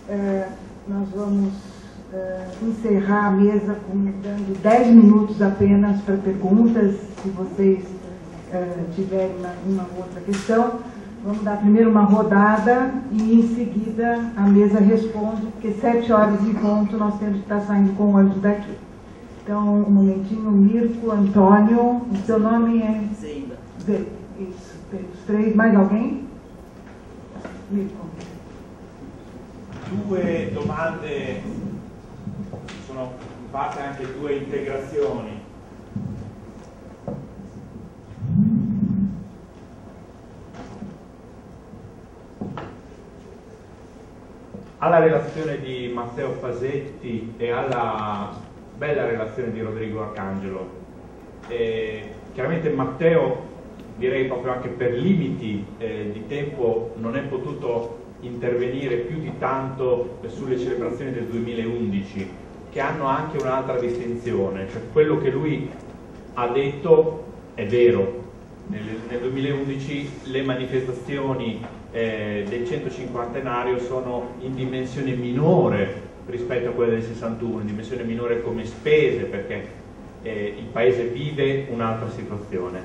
Nós vamos encerrar a mesa dando 10 minutos apenas para perguntas, se vocês tiverem uma outra questão. Vamos dar primeiro uma rodada e em seguida a mesa responde, porque 7 horas em ponto nós temos que estar saindo com o ônibus daqui. Então, um momentinho, Mirko, Antônio, o seu nome é? Zeida. Isso, os 3, mais alguém? Mirko. 2 domande, sono in parte anche 2 integrazioni. Alla relazione di Matteo Fasetti e alla bella relazione di Rodrigo Arcangelo. Chiaramente Matteo, direi proprio anche per limiti di tempo, non è potuto intervenire più di tanto sulle celebrazioni del 2011, che hanno anche un'altra distinzione, cioè quello che lui ha detto è vero. Nel 2011 le manifestazioni del 150enario sono in dimensione minore rispetto a quelle del 61, in dimensione minore come spese, perché il paese vive un'altra situazione.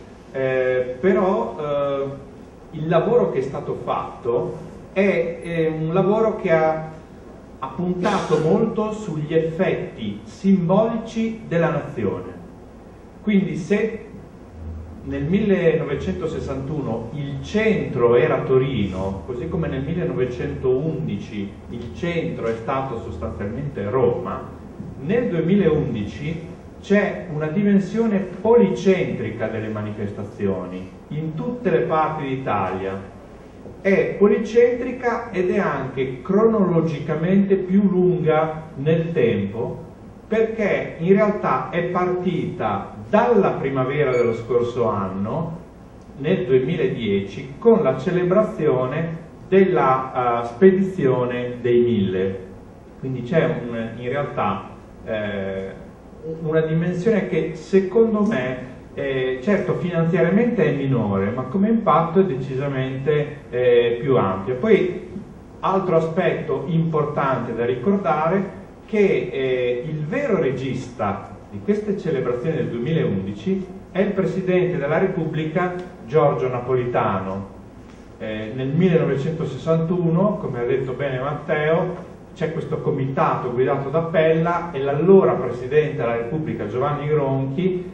Però il lavoro che è stato fatto è un lavoro che ha puntato molto sugli effetti simbolici della nazione. Quindi se nel 1961 il centro era Torino, così come nel 1911 il centro è stato sostanzialmente Roma, nel 2011 c'è una dimensione policentrica delle manifestazioni in tutte le parti d'Italia. È policentrica ed è anche cronologicamente più lunga nel tempo, perché in realtà è partita dalla primavera dello scorso anno, nel 2010, con la celebrazione della spedizione dei 1000. Quindi c'è in realtà una dimensione che secondo me certo finanziariamente è minore, ma come impatto è decisamente più ampia. Poi altro aspetto importante da ricordare, che il vero regista di queste celebrazioni del 2011 è il Presidente della Repubblica Giorgio Napolitano. Nel 1961, come ha detto bene Matteo, c'è questo comitato guidato da Pella e l'allora Presidente della Repubblica Giovanni Gronchi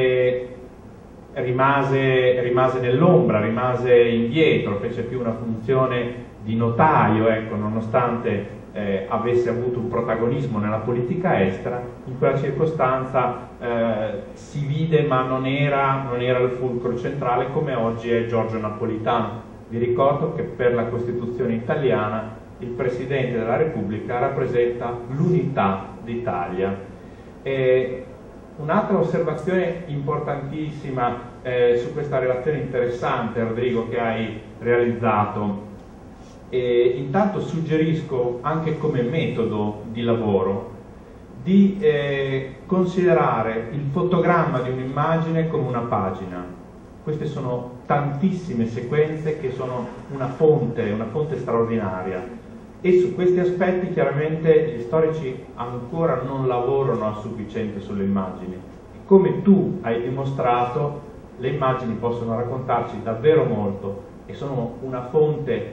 rimase nell'ombra, rimase indietro, fece più una funzione di notaio, ecco, nonostante avesse avuto un protagonismo nella politica estera. In quella circostanza si vide, ma non era il fulcro centrale come oggi è Giorgio Napolitano. Vi ricordo che per la Costituzione italiana il Presidente della Repubblica rappresenta l'unità d'Italia. Un'altra osservazione importantissima su questa relazione interessante, Rodrigo, che hai realizzato. Intanto suggerisco anche come metodo di lavoro di considerare il fotogramma di un'immagine come una pagina. Queste sono tantissime sequenze che sono una fonte straordinaria, e su questi aspetti chiaramente gli storici ancora non lavorano a sufficiente sulle immagini. Come tu hai dimostrato, le immagini possono raccontarci davvero molto e sono una fonte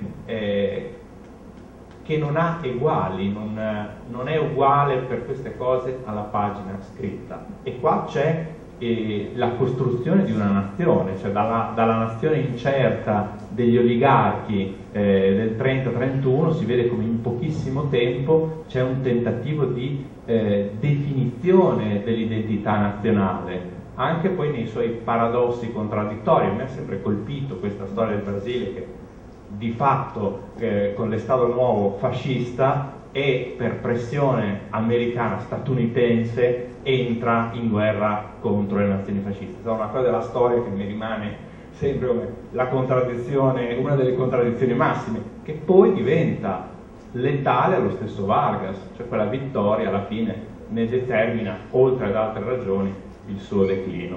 che non ha eguali, non è uguale per queste cose alla pagina scritta. E qua c'è la costruzione di una nazione, cioè dalla nazione incerta degli oligarchi del 30-31 si vede come in pochissimo tempo c'è un tentativo di definizione dell'identità nazionale, anche poi nei suoi paradossi contraddittori. A me è sempre colpito questa storia del Brasile che di fatto con l'Estato Nuovo fascista e per pressione americana statunitense entra in guerra contro le nazioni fasciste. È una cosa della storia che mi rimane sempre come la contraddizione, una delle contraddizioni massime, che poi diventa letale allo stesso Vargas, cioè quella vittoria alla fine ne determina, oltre ad altre ragioni, il suo declino.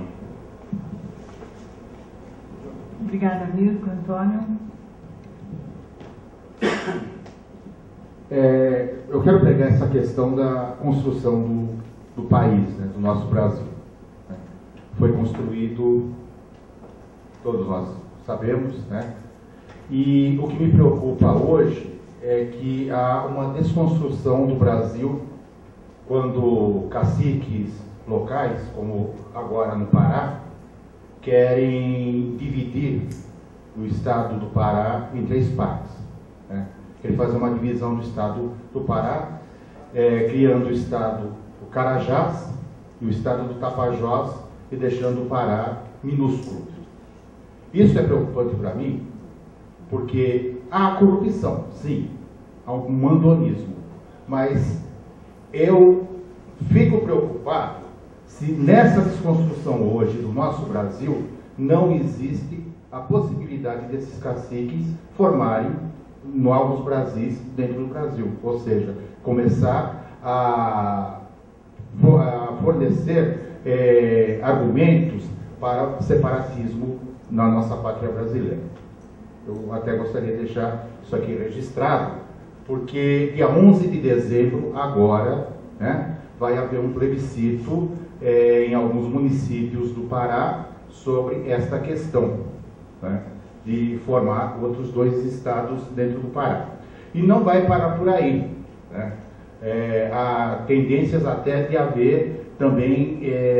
Obrigada, Mirko. Antônio? Eu quero pegar essa questão da construção do país, né, do nosso Brasil. Né? Foi construído, todos nós sabemos, né? E o que me preocupa hoje é que há uma desconstrução do Brasil quando caciques locais, como agora no Pará, querem dividir o estado do Pará em 3 partes. Né? Querem fazer uma divisão do estado do Pará, criando o estado do Carajás e o estado do Tapajós e deixando o Pará minúsculo. Isso é preocupante para mim, porque há corrupção, sim, há um mandonismo, mas eu fico preocupado se nessa desconstrução hoje do nosso Brasil não existe a possibilidade desses caciques formarem novos Brasis dentro do Brasil, ou seja, começar a fornecer argumentos para separatismo na nossa pátria brasileira. Eu até gostaria de deixar isso aqui registrado, porque dia 11 de dezembro, agora, né, vai haver um plebiscito em alguns municípios do Pará sobre esta questão, né, de formar outros 2 estados dentro do Pará. E não vai parar por aí. Né? Há tendências até de haver também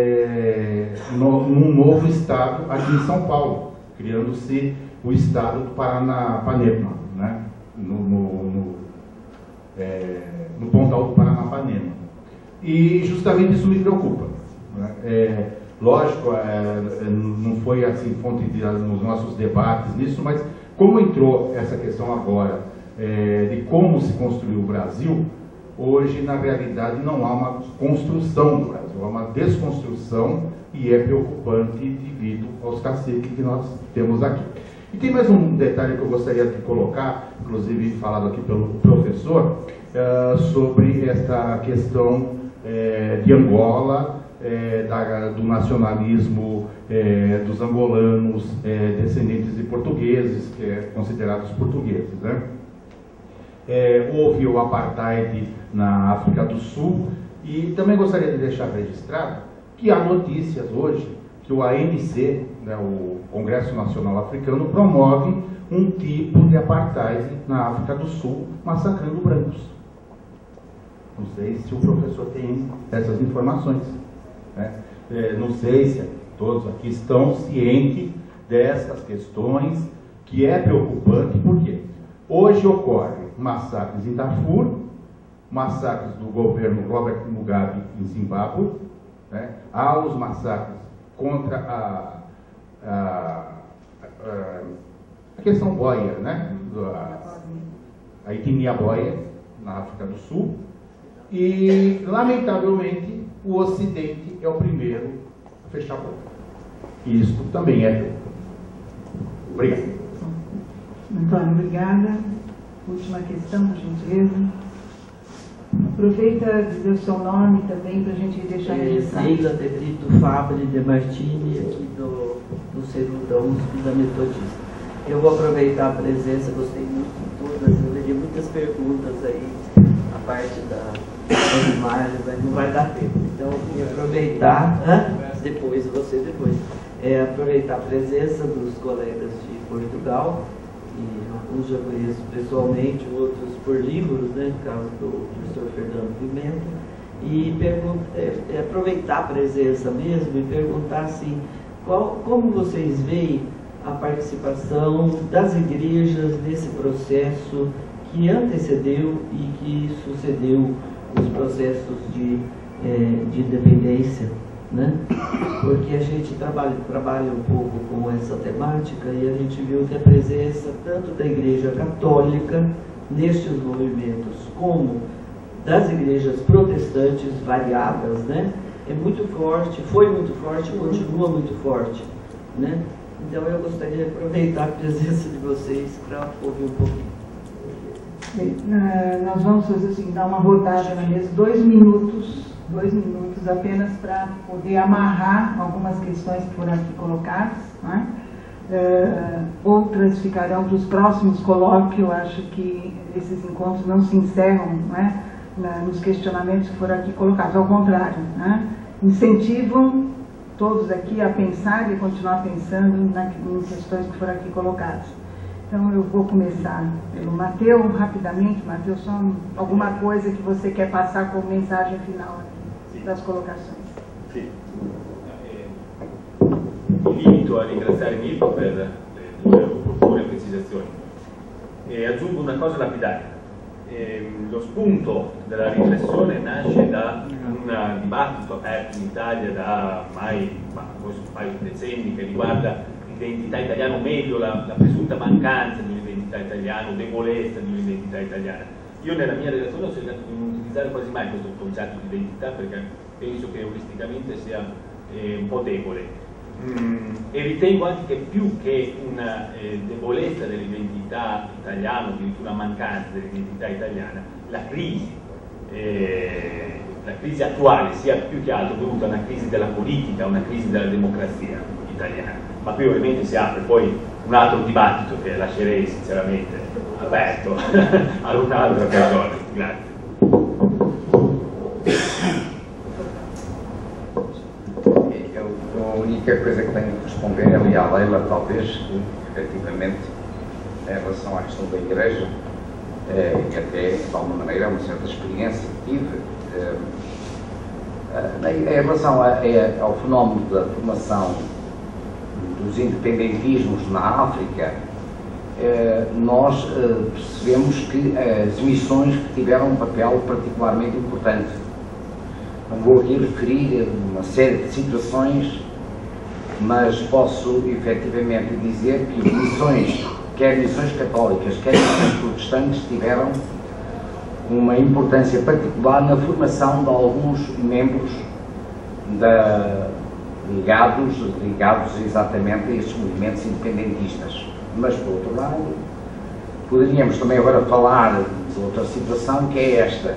um novo estado aqui em São Paulo, criando-se o estado do Paranapanema, né? no Pontal do Paranapanema. E justamente isso me preocupa. Né? Lógico, não foi assim fonte nos nossos debates nisso, mas como entrou essa questão agora de como se construiu o Brasil, hoje na realidade não há uma construção do Brasil, há uma desconstrução, e é preocupante devido aos caciques que nós temos aqui. E tem mais um detalhe que eu gostaria de colocar, inclusive falado aqui pelo professor, sobre esta questão de Angola, do nacionalismo dos angolanos descendentes de portugueses, considerados portugueses. Né? Houve o apartheid na África do Sul, e também gostaria de deixar registrado que há notícias hoje que o ANC, né, o Congresso Nacional Africano, promove um tipo de apartheid na África do Sul, massacrando brancos. Não sei se o professor tem essas informações. Né? Não sei se todos aqui estão cientes dessas questões, que é preocupante, porque hoje ocorrem massacres em Darfur, massacres do governo Robert Mugabe em Zimbábue, né? Há os massacres contra a questão boia, né? A etnia boia na África do Sul, e lamentavelmente o Ocidente é o primeiro a fechar a boca. E isso também é obrigado. Antônio, obrigada. Última questão, por gentileza. Aproveita de dizer o seu nome também para a gente deixar registrado. Neila de Brito Fabri de Martini, aqui do Centro da USP da Metodista. Eu vou aproveitar a presença, gostei muito de todas, eu veria muitas perguntas aí, a parte da imagem, mas não vai dar tempo. Então, eu vou aproveitar, depois, aproveitar a presença dos colegas de Portugal, e alguns já conheço pessoalmente, outros por livros, né, no caso do professor Fernando Pimenta, e aproveitar a presença mesmo e perguntar assim, como vocês veem a participação das igrejas nesse processo que antecedeu e que sucedeu os processos de independência, né? Porque a gente trabalha um pouco com essa temática e a gente viu que a presença tanto da Igreja Católica nestes movimentos como das igrejas protestantes variadas, né? É muito forte, foi muito forte e continua muito forte, né? Então eu gostaria de aproveitar a presença de vocês para ouvir um pouquinho. Bem, nós vamos fazer assim, dar uma rodada na mesa, 2 minutos apenas para poder amarrar algumas questões que foram aqui colocadas, né? outras ficarão para os próximos colóquios. Eu acho que esses encontros não se encerram, não é, nos questionamentos que foram aqui colocados, ao contrário, né, incentivam todos aqui a pensar e continuar pensando em questões que foram aqui colocadas. Então eu vou começar pelo Matheus, rapidamente. Matheus, só alguma coisa que você quer passar como mensagem final aqui das colocações. Sì. Mi limito a ringraziare Mirko per le tue opportune precisazioni e aggiungo una cosa lapidaria. Lo spunto della riflessione nasce da un dibattito aperto in Italia da ormai forse un paio di decenni, che riguarda l'identità italiana, o meglio la presunta mancanza di un'identità italiana o debolezza di un'identità italiana. Io nella mia relazione ho cercato di non utilizzare quasi mai questo concetto di identità, perché penso che euristicamente sia un po' debole. E ritengo anche che più che una debolezza dell'identità italiana, o addirittura una mancanza dell'identità italiana, la crisi attuale sia più che altro dovuta a una crisi della politica, a una crisi della democrazia italiana. Ma qui ovviamente si apre poi un altro dibattito che lascerei sinceramente aperto ad un'altra occasione. Grazie. A única coisa que tenho que responder ali à Leila, talvez, efetivamente, em relação à questão da Igreja, que até, de alguma maneira, é uma certa experiência que tive, em relação ao fenómeno da formação dos independentismos na África, nós percebemos que as missões que tiveram um papel particularmente importante. Não vou aqui referir uma série de situações, mas posso efetivamente dizer que missões, quer missões católicas, quer missões protestantes, tiveram uma importância particular na formação de alguns membros ligados exatamente a estes movimentos independentistas. Mas, por outro lado, poderíamos também agora falar de outra situação, que é esta.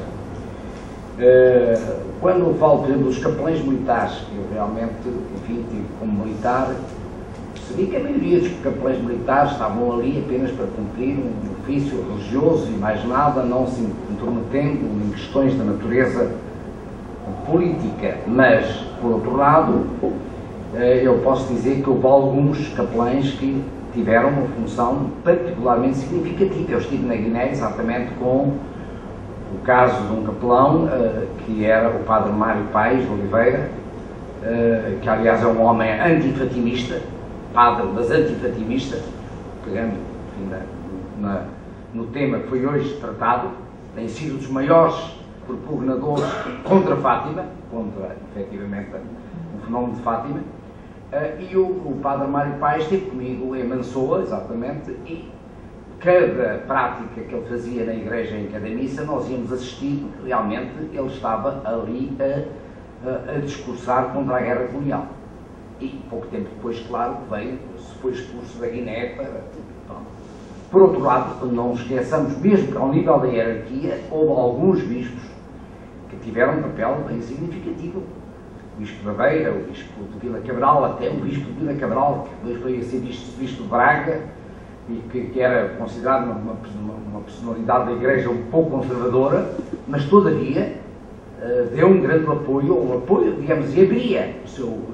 Quando eu falo, por exemplo, dos capelães militares, eu realmente, enfim, tive como militar, percebi que a maioria dos capelães militares estavam ali apenas para cumprir um ofício religioso e mais nada, não se intrometendo em questões da natureza política. Mas, por outro lado, eu posso dizer que houve alguns capelães que tiveram uma função particularmente significativa. Eu estive na Guiné exatamente com o caso de um capelão, que era o padre Mário Paes de Oliveira, que aliás é um homem antifatimista, padre das antifatimistas, pegando no tema que foi hoje tratado, tem sido dos maiores propugnadores contra Fátima, contra efetivamente o fenómeno de Fátima, e o padre Mário Paes esteve comigo em Mansoa, exatamente, e cada prática que ele fazia na igreja, em cada missa, nós íamos assistir, porque realmente ele estava ali a discursar contra a guerra colonial. E pouco tempo depois, claro, foi expulso da Guiné para... Bom. Por outro lado, não esqueçamos, mesmo que ao nível da hierarquia, houve alguns bispos que tiveram um papel bem significativo. O bispo de Aveira, o bispo de Vila Cabral, até o bispo de Vila Cabral, que depois foi a ser bispo de Braga, e que era considerado uma personalidade da Igreja um pouco conservadora, mas todavia deu um grande apoio, digamos, e abria o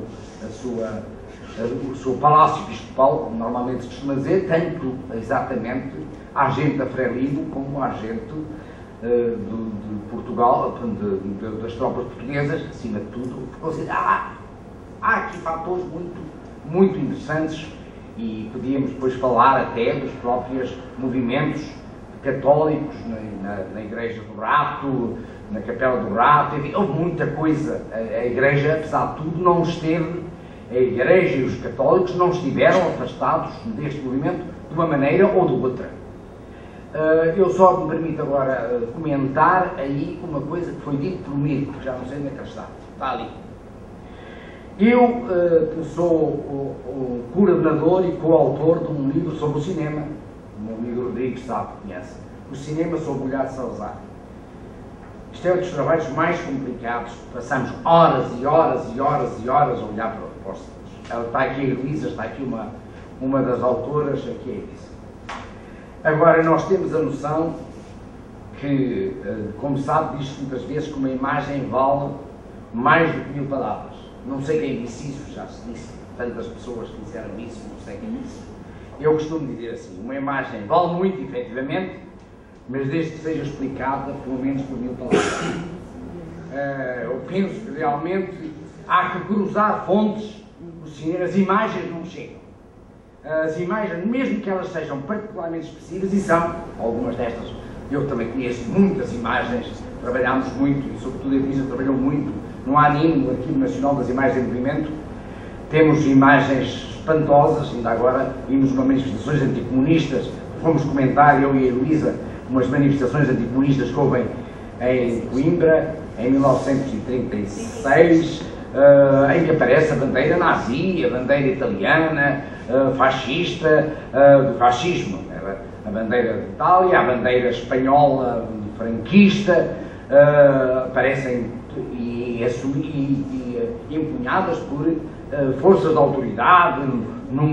seu palácio episcopal, como normalmente se costuma dizer, tanto exatamente à gente da Frelimo como à gente de Portugal, das tropas portuguesas, acima de tudo, porque há aqui fatores muito interessantes. E podíamos depois falar até dos próprios movimentos católicos na Igreja do Rato, na Capela do Rato, enfim, houve muita coisa. A Igreja, apesar de tudo, não esteve, a Igreja e os católicos não estiveram afastados deste movimento de uma maneira ou de outra. Eu só me permito agora comentar aí uma coisa que foi dito por mim, que já não sei onde é que está ali. Eu sou o coordenador e coautor de um livro sobre o cinema, o meu amigo Rodrigues sabe, conhece, o cinema sob o olhar de Salazar. Isto é um dos trabalhos mais complicados, passamos horas e horas e horas e horas a olhar para os cinema. Ela está aqui, a Elisa, está aqui uma das autoras aqui é isso. Agora, nós temos a noção que, como sabe, diz-se muitas vezes que uma imagem vale mais do que 1000 palavras. Não sei quem disse isso, já se disse, tantas pessoas que disseram isso, não sei quem disse. Eu costumo dizer assim, uma imagem vale muito, efetivamente, mas desde que seja explicada pelo menos por 1000 palavras. Eu penso que realmente há que cruzar fontes, as imagens não chegam. As imagens, mesmo que elas sejam particularmente expressivas, e são, algumas destas, eu também conheço muitas imagens, trabalhámos muito, e sobretudo a Elisa trabalhou muito no ANIM, no Arquivo Nacional das Imagens em Movimento. Temos imagens espantosas, ainda agora vimos uma manifestações anticomunistas, fomos comentar, eu e a Elisa, umas manifestações anticomunistas que houve em Coimbra, em 1936, em que aparece a bandeira nazi, a bandeira italiana, fascista, do fascismo, a bandeira de Itália, a bandeira espanhola franquista, aparecem e empunhadas por forças de autoridade, num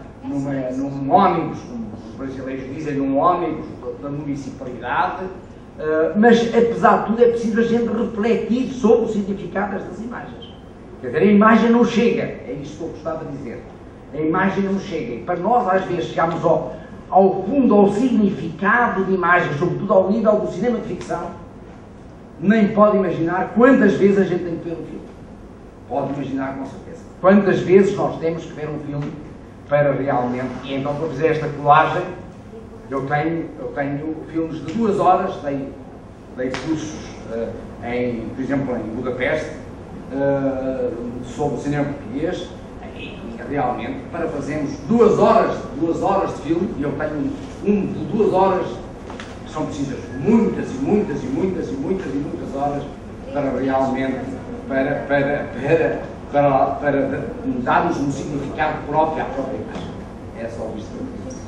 ónibus, como os brasileiros dizem, num ónibus da municipalidade, mas apesar de tudo é preciso a gente refletir sobre o significado destas imagens. Quer dizer, a imagem não chega, é isto que eu gostava de dizer. A imagem não chega. E para nós, às vezes, chegamos ao fundo, ao significado de imagens, sobretudo ao nível do cinema de ficção, nem pode imaginar quantas vezes a gente tem que ver um filme. Pode imaginar, com certeza. Quantas vezes nós temos que ver um filme para realmente... E então, para fazer esta colagem, eu tenho filmes de 2 horas, dei cursos, por exemplo, em Budapeste, sobre o cinema português, e realmente, para fazermos 2 horas de filme, e eu tenho um de 2 horas, que são precisas muitas horas para realmente, para darmos um significado próprio à própria imagem. É só isto que eu digo.